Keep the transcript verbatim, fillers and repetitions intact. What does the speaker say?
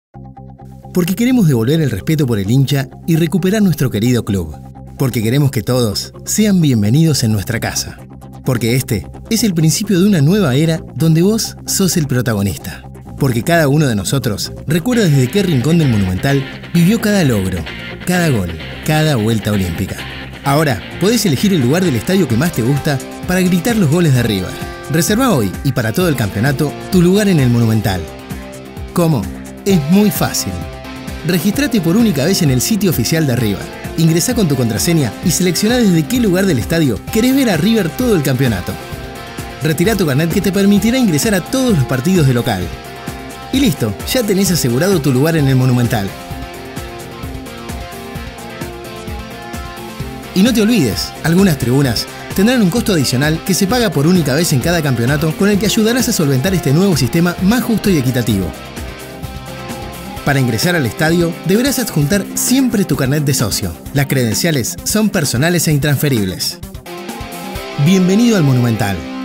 Porque queremos devolver el respeto por el hincha y recuperar nuestro querido club. Porque queremos que todos sean bienvenidos en nuestra casa. Porque este es el principio de una nueva era donde vos sos el protagonista. Porque cada uno de nosotros recuerda desde qué rincón del Monumental vivió cada logro, cada gol, cada vuelta olímpica. Ahora podés elegir el lugar del estadio que más te gusta para gritar los goles de River. Reserva hoy y para todo el campeonato tu lugar en el Monumental. ¿Cómo? Es muy fácil. Registrate por única vez en el sitio oficial de River. Ingresá con tu contraseña y seleccioná desde qué lugar del estadio querés ver a River todo el campeonato. Retirá tu carnet que te permitirá ingresar a todos los partidos de local. Y listo, ya tenés asegurado tu lugar en el Monumental. Y no te olvides, algunas tribunas tendrán un costo adicional que se paga por única vez en cada campeonato, con el que ayudarás a solventar este nuevo sistema más justo y equitativo. Para ingresar al estadio, deberás adjuntar siempre tu carnet de socio. Las credenciales son personales e intransferibles. Bienvenido al Monumental.